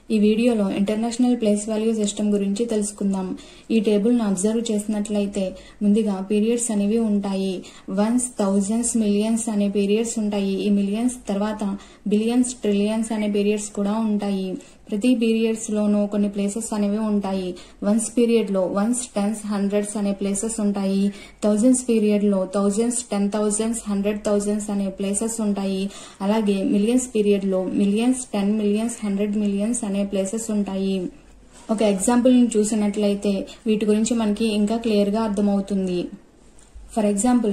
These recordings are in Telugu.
ఈ వీడియోలో ఇంటర్నేషనల్ ప్లేస్ వాల్యూ సిస్టమ్ గురించి తెలుసుకుందాం. ఈ టేబుల్ ను అబ్జర్వ్ చేసినట్లయితే ముందుగా పీరియడ్స్ అనేవి ఉంటాయి. వన్స్, థౌజండ్స్, మిలియన్స్ అనే పీరియడ్స్ ఉంటాయి. ఈ మిలియన్స్ తర్వాత బిలియన్స్, ట్రిలియన్స్ అనే పీరియడ్స్ కూడా ఉంటాయి. ప్రతి పీరియడ్స్ లోనూ కొన్ని ప్లేసెస్ అనేవి ఉంటాయి. వన్స్ పీరియడ్ లో వన్స్, టెన్స్, హండ్రెడ్స్ అనే ప్లేసెస్ ఉంటాయి. థౌజండ్స్ పీరియడ్ లో థౌజండ్స్, 10,000s, 100,000s అనే ప్లేసెస్ ఉంటాయి. అలాగే మిలియన్స్ పీరియడ్ లో మిలియన్స్, 10 మిలియన్స్, 100 మిలియన్స్ అనే ప్లేసెస్ ఉంటాయి. ఒక ఎగ్జాంపుల్ ని చూసినట్లయితే వీటి గురించి మనకి ఇంకా క్లియర్ గా అర్థమవుతుంది. ఫర్ ఎగ్జాంపుల్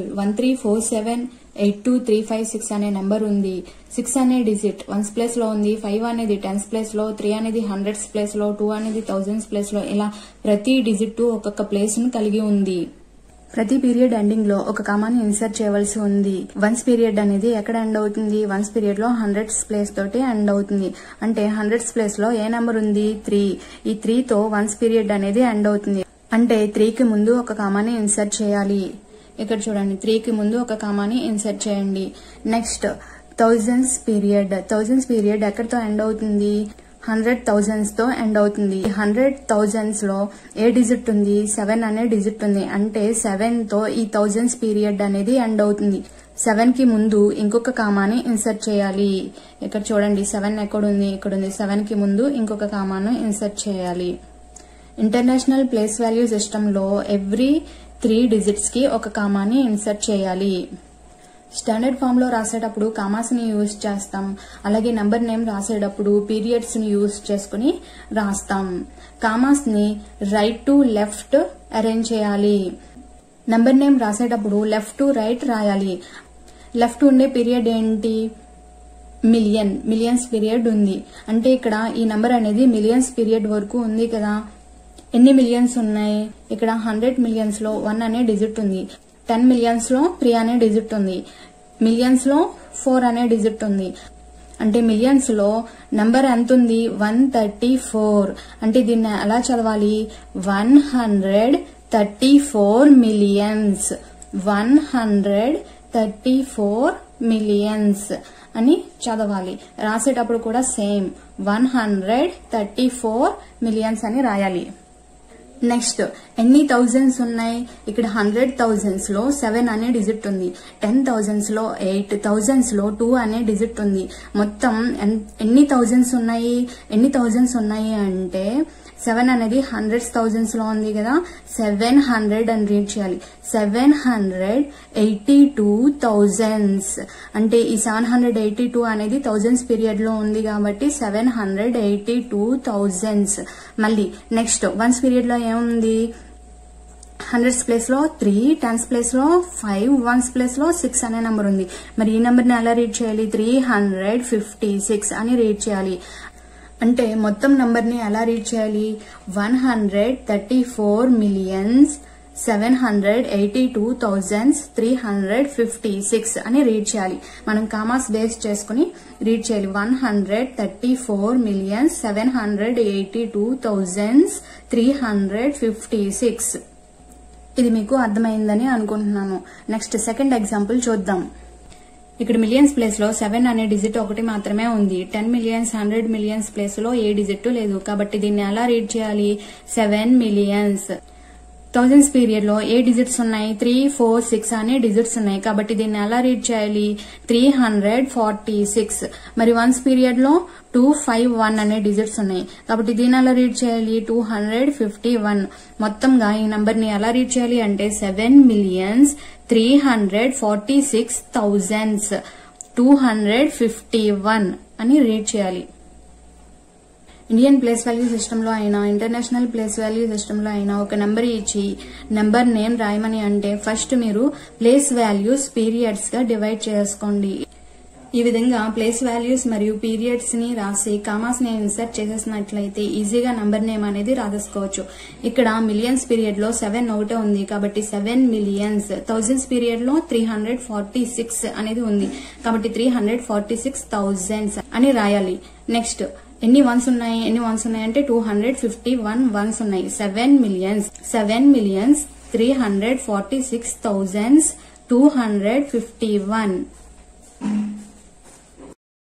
13478235 అనే నెంబర్ ఉంది. 6 అనే డిజిట్ వన్స్ ప్లేస్ లో ఉంది, 5 అనేది టెన్స్ ప్లేస్ లో, 3 అనేది హండ్రెడ్స్ ప్లేస్ లో, 2 అనేది థౌజండ్స్ ప్లేస్ లో, ఇలా ప్రతి డిజిట్ ఒక్కొక్క ప్లేస్ ను కలిగి ఉంది. ప్రతి పీరియడ్ ఎండింగ్ లో ఒక కామాని ఇన్సర్ట్ చేయవలసి ఉంది. వన్స్ పీరియడ్ అనేది ఎక్కడ ఎండ్ అవుతుంది? వన్స్ పీరియడ్ లో హండ్రెడ్స్ ప్లేస్ తోటి ఎండ్ అవుతుంది. అంటే హండ్రెడ్స్ ప్లేస్ లో ఏ నెంబర్ ఉంది? 3. ఈ 3 తో వన్స్ పీరియడ్ అనేది ఎండ్ అవుతుంది. అంటే 3 కి ముందు ఒక కామాని ఇన్సర్ట్ చేయాలి. ఇక్కడ చూడండి, 3 కి ముందు ఒక కామాని ఇన్సర్ట్ చేయండి. నెక్స్ట్ థౌజండ్స్ పీరియడ్ ఎక్కడితో ఎండ్ అవుతుంది? 100,000s తో ఎండ్ అవుతుంది. 100,000s లో ఏ డిజిట్ ఉంది? 7 అనే డిజిట్ ఉంది. అంటే 7 తో ఈ థౌజండ్స్ పీరియడ్ అనేది ఎండ్ అవుతుంది. 7 కి ముందు ఇంకొక కామాని ఇన్సర్ట్ చేయాలి. ఇక్కడ చూడండి, 7 ఎక్కడుంది? ఇక్కడ ఉంది. 7 కి ముందు ఇంకొక కామాను ఇన్సర్ట్ చేయాలి. ఇంటర్నేషనల్ ప్లేస్ వాల్యూ సిస్టమ్ లో ఎవ్రీ 3 డిజిట్స్ కి ఒక కామాని ఇన్సర్ట్ చేయాలి. స్టాండర్డ్ ఫామ్ లో రాసేటప్పుడు కామాస్ ని యూజ్ చేస్తాం. అలాగే నంబర్ నేమ్ రాసేటప్పుడు పీరియడ్స్ ని యూజ్ చేసుకుని రాస్తాం. కామాస్ ని రైట్ టు లెఫ్ట్ అరేంజ్ చేయాలి. నంబర్ నేమ్ రాసేటప్పుడు లెఫ్ట్ టు రైట్ రాయాలి. లెఫ్ట్ ఉండే పీరియడ్ ఏంటి? మిలియన్స్ పీరియడ్ ఉంది. అంటే ఇక్కడ ఈ నంబర్ అనేది మిలియన్స్ పీరియడ్ వరకు ఉంది కదా. ఎన్ని మిలియన్స్ ఉన్నాయి? ఇక్కడ 100 మిలియన్స్ లో 1 అనే డిజిట్ ఉంది. 10 మిలియన్స్ లో 3 అనే డిజిట్ ఉంది. మిలియన్స్ లో 4 అనే డిజిట్ ఉంది. అంటే మిలియన్స్ లో నంబర్ ఎంత ఉంది? 134. అంటే దీన్ని ఎలా చదవాలి? 134 మిలియన్స్. 134 మిలియన్స్ అని చదవాలి. రాసేటప్పుడు కూడా సేమ్ 134 మిలియన్స్ అని రాయాలి. నెక్స్ట్ ఎన్ని థౌజండ్స్ ఉన్నాయి? ఇక్కడ 100,000s లో 7 అనే డిజిట్ ఉంది. 10,000s లో 8, థౌజండ్స్ లో 2 అనే డిజిట్ ఉంది. మొత్తం ఎన్ని థౌజండ్స్ ఉన్నాయి అంటే 7 అనేది హండ్రెడ్స్ థౌజండ్స్ లో ఉంది కదా. 700 అని రీడ్ చేయాలి. 782,000. అంటే ఈ 782 అనేది థౌజండ్స్ పీరియడ్ లో ఉంది కాబట్టి 782,000. మళ్ళీ నెక్స్ట్ వన్స్ పీరియడ్ లో ఏముంది? హండ్రెడ్స్ ప్లేస్ లో 3, టెన్స్ ప్లేస్ లో 5, వన్స్ ప్లేస్ లో 6 అనే నెంబర్ ఉంది. మరి ఈ నెంబర్ ని ఎలా రీడ్ చేయాలి? 356 అని రీడ్ చేయాలి. అంటే మొత్తం నంబర్ ని ఎలా రీడ్ చేయాలి? 134,782,356 అని రీడ్ చేయాలి. మనం కామాస్ బేస్ చేసుకుని రీడ్ చేయాలి. 134,782,356. ఇది మీకు అర్థమైందని అనుకుంటున్నాను. నెక్స్ట్ సెకండ్ ఎగ్జాంపుల్ చూద్దాం. ఇక్కడ మిలియన్స్ ప్లేస్ లో 7 అనే డిజిట్ ఒకటి మాత్రమే ఉంది. 10 మిలియన్స్, 100 మిలియన్స్ ప్లేస్ లో ఏ డిజిట్ లేదు. కాబట్టి దీన్ని ఎలా రీడ్ చేయాలి? 7 మిలియన్స్. థౌజండ్స్ పీరియడ్ లో ఏ డిజిట్స్ ఉన్నాయి? 3, 4, 6 అనే డిజిట్స్ ఉన్నాయి. కాబట్టి దీన్ని ఎలా రీడ్ చేయాలి? 346. మరి వన్స్ పీరియడ్ లో 2, 5, 1 అనే డిజిట్స్ ఉన్నాయి. కాబట్టి దీన్ని ఎలా రీడ్ చేయాలి? 251. మొత్తంగా ఈ నంబర్ ని ఎలా రీడ్ చేయాలి అంటే 7,346,251 అని రీడ్ చేయాలి. ఇండియన్ ప్లేస్ వాల్యూ సిస్టమ్ లో అయినా ఇంటర్నేషనల్ ప్లేస్ వాల్యూ సిస్టమ్ లో అయినా ఒక నెంబర్ ఇచ్చి నెంబర్ నేమ్ రాయమని అంటే ఫస్ట్ మీరు ప్లేస్ వాల్యూస్ పీరియడ్స్ గా డివైడ్ చేసుకోండి. ఈ విధంగా ప్లేస్ వాల్యూస్ మరియు పీరియడ్స్ ని రాసి కామాస్ ని ఇన్సర్ట్ చేసేసినట్లయితే ఈజీగా నంబర్ నేమ్ అనేది రాసేసుకోవచ్చు. ఇక్కడ మిలియన్స్ పీరియడ్ లో 7 ఒకటే ఉంది కాబట్టి 7 మిలియన్స్. థౌజండ్స్ పీరియడ్ లో 346 అనేది ఉంది కాబట్టి 346,000 అని రాయాలి. నెక్స్ట్ ఎన్ని వన్స్ ఉన్నాయి అంటే 251 వన్స్ ఉన్నాయి. 7 మిలియన్స్ 346,251